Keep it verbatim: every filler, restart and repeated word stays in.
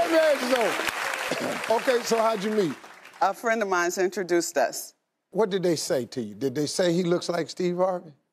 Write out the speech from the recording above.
Let me ask you something. Okay, so how'd you meet? A friend of mine's introduced us. What did they say to you? Did they say he looks like Steve Harvey?